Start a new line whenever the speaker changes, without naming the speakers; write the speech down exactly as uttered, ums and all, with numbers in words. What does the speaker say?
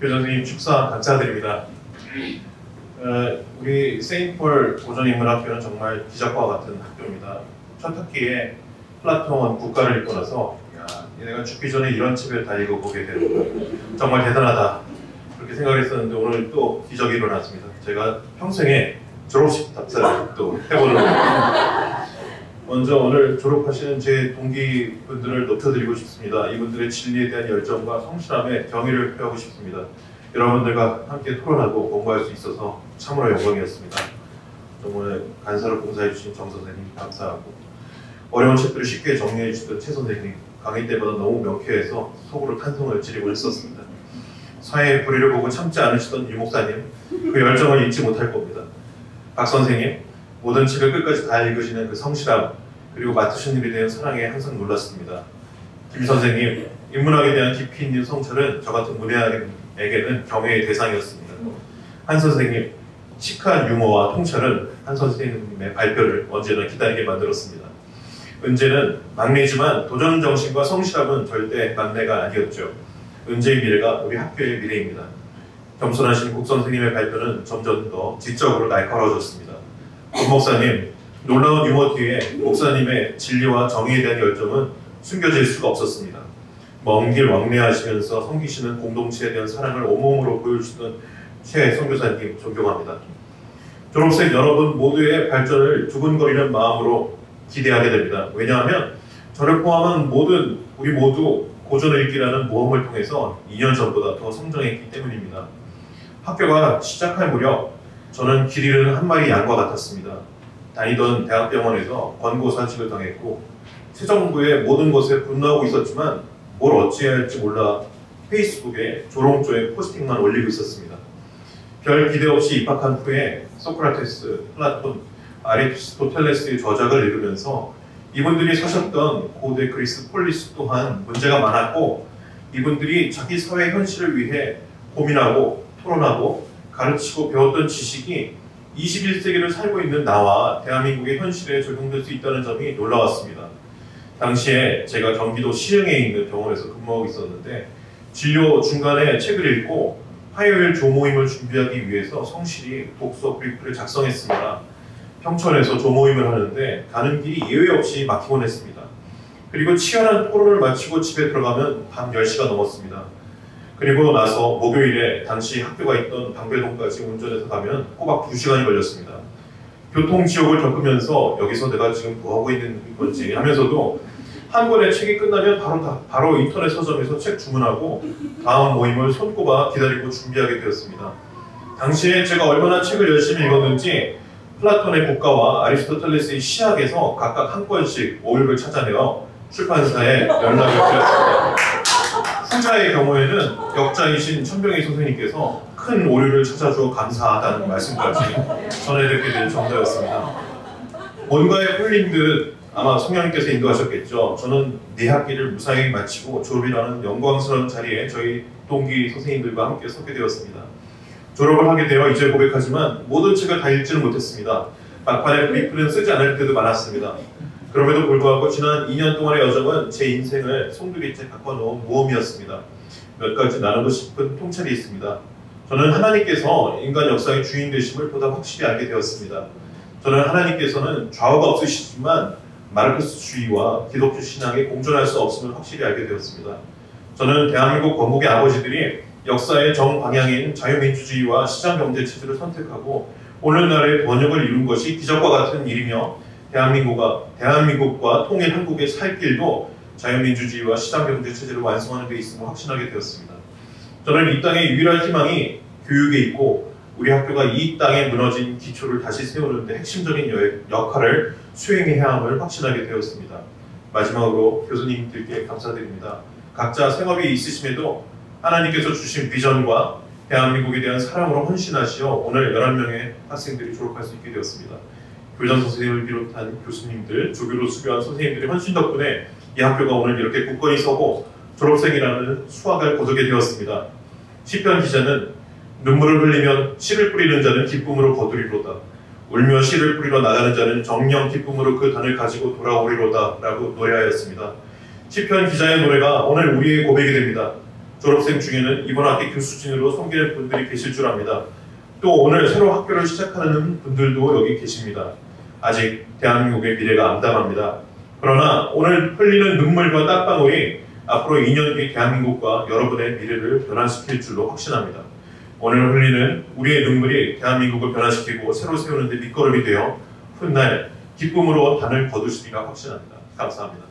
교장 선생님 축사 감사드립니다. 어, 우리 세인트폴 고전인문학교는 정말 기적과 같은 학교입니다. 첫 학기에 플라톤 국가를 읽고 나서 야, 내가 죽기 전에 이런 책을 다 읽어보게 되는구나. 정말 대단하다. 그렇게 생각했었는데 오늘 또 기적이 일어났습니다. 제가 평생에 졸업식 답사를 또 해보는 겁니다. 먼저 오늘 졸업하시는 제 동기분들을 높여드리고 싶습니다. 이분들의 진리에 대한 열정과 성실함에 경의를 표하고 싶습니다. 여러분들과 함께 토론하고 공부할 수 있어서 참으로 영광이었습니다. 정말 간사로 봉사해주신 정 선생님 감사하고, 어려운 책들을 쉽게 정리해주던 최 선생님, 강의 때보다 너무 명쾌해서 속으로 탄성을 지르고 있었습니다. 사회의 불의를 보고 참지 않으시던 유 목사님, 그 열정을 잊지 못할 겁니다. 박 선생님, 모든 책을 끝까지 다 읽으시는 그 성실함, 그리고 맡으신 일에 대한 사랑에 항상 놀랐습니다. 김 선생님, 인문학에 대한 깊이 있는 성찰은 저 같은 문외한에게는 경외의 대상이었습니다. 한 선생님, 시크한 유머와 통찰은 한 선생님의 발표를 언제나 기다리게 만들었습니다. 은재는 막내지만 도전 정신과 성실함은 절대 막내가 아니었죠. 은재의 미래가 우리 학교의 미래입니다. 겸손하신 국 선생님의 발표는 점점 더 지적으로 날카로워졌습니다. 국 목사님, 놀라운 유머 뒤에 목사님의 진리와 정의에 대한 열정은 숨겨질 수가 없었습니다. 먼 길 왕래하시면서 섬기시는 공동체에 대한 사랑을 온몸으로 보여주시던 최 선교사님 존경합니다. 졸업생 여러분 모두의 발전을 두근거리는 마음으로 기대하게 됩니다. 왜냐하면 저를 포함한 모든 우리 모두 고전을 읽기라는 모험을 통해서 이 년 전보다 더 성장했기 때문입니다. 학교가 시작할 무렵 저는 길 잃은 한 마리 양과 같았습니다. 다니던 대학병원에서 권고사직을 당했고 새 정부의 모든 것에 분노하고 있었지만 뭘 어찌해야 할지 몰라 페이스북에 조롱조의 포스팅만 올리고 있었습니다. 별 기대 없이 입학한 후에 소크라테스, 플라톤, 아리스토텔레스의 저작을 읽으면서 이분들이 사셨던 고대 그리스 폴리스 또한 문제가 많았고, 이분들이 자기 사회 현실을 위해 고민하고 토론하고 가르치고 배웠던 지식이 이십일 세기를 살고 있는 나와 대한민국의 현실에 적용될 수 있다는 점이 놀라웠습니다. 당시에 제가 경기도 시흥에 있는 병원에서 근무하고 있었는데 진료 중간에 책을 읽고 화요일 조모임을 준비하기 위해서 성실히 독서 브리프를 작성했습니다. 평촌에서 조모임을 하는데 가는 길이 예외 없이 막히곤 했습니다. 그리고 치열한 토론을 마치고 집에 들어가면 밤 열 시가 넘었습니다. 그리고 나서 목요일에 당시 학교가 있던 방배동까지 운전해서 가면 꼬박 두 시간이 걸렸습니다. 교통지옥을 겪으면서 여기서 내가 지금 뭐하고 있는 건지 하면서도 한 권의 책이 끝나면 바로, 다, 바로 인터넷 서점에서 책 주문하고 다음 모임을 손꼽아 기다리고 준비하게 되었습니다. 당시에 제가 얼마나 책을 열심히 읽었는지 플라톤의 국가와 아리스토텔레스의 시학에서 각각 한 권씩 오육을 찾아내어 출판사에 연락을 드렸습니다. 후자의 경우에는 역자이신 천병희 선생님께서 큰 오류를 찾아주어 감사하다는 말씀까지 전해듣게 된 정도였습니다. 뭔가에 홀린 듯 아마 성령님께서 인도하셨겠죠. 저는 네 학기를 무사히 마치고 졸업이라는 영광스러운 자리에 저희 동기 선생님들과 함께 서게 되었습니다. 졸업을 하게 되어 이제 고백하지만 모든 책을 다 읽지는 못했습니다. 막판에 브리프는 쓰지 않을 때도 많았습니다. 그럼에도 불구하고 지난 이 년 동안의 여정은 제 인생을 송두리째 바꿔놓은 모험이었습니다. 몇 가지 나누고 싶은 통찰이 있습니다. 저는 하나님께서 인간 역사의 주인 되심을 보다 확실히 알게 되었습니다. 저는 하나님께서는 좌우가 없으시지만 마르크스주의와 기독교 신앙에 공존할 수 없음을 확실히 알게 되었습니다. 저는 대한민국 건국의 아버지들이 역사의 정방향인 자유민주주의와 시장경제 체제를 선택하고 오늘날의 번영을 이룬 것이 기적과 같은 일이며 대한민국과, 대한민국과 통일 한국의 살 길도 자유민주주의와 시장경제 체제를 완성하는 데 있음을 확신하게 되었습니다. 저는 이 땅의 유일한 희망이 교육에 있고 우리 학교가 이 땅에 무너진 기초를 다시 세우는 데 핵심적인 역할을 수행해야 함을 확신하게 되었습니다. 마지막으로 교수님들께 감사드립니다. 각자 생업이 있으심에도 하나님께서 주신 비전과 대한민국에 대한 사랑으로 헌신하시어 오늘 열한 명의 학생들이 졸업할 수 있게 되었습니다. 교장 선생님을 비롯한 교수님들, 조교로 수교한 선생님들의 헌신 덕분에 이 학교가 오늘 이렇게 굳건히 서고 졸업생이라는 수학을 거두게 되었습니다. 시편 기자는 눈물을 흘리며 씨를 뿌리는 자는 기쁨으로 거두리로다. 울며 씨를 뿌리러 나가는 자는 정령 기쁨으로 그 단을 가지고 돌아오리로다 라고 노래하였습니다. 시편 기자의 노래가 오늘 우리의 고백이 됩니다. 졸업생 중에는 이번 학기 교수진으로 소개될 분들이 계실 줄 압니다. 또 오늘 새로 학교를 시작하는 분들도 여기 계십니다. 아직 대한민국의 미래가 암담합니다. 그러나 오늘 흘리는 눈물과 땀방울이 앞으로 이 년 뒤 대한민국과 여러분의 미래를 변화시킬 줄로 확신합니다. 오늘 흘리는 우리의 눈물이 대한민국을 변화시키고 새로 세우는 데 밑거름이 되어 훗날 기쁨으로 단을 거두시리라 확신합니다. 감사합니다.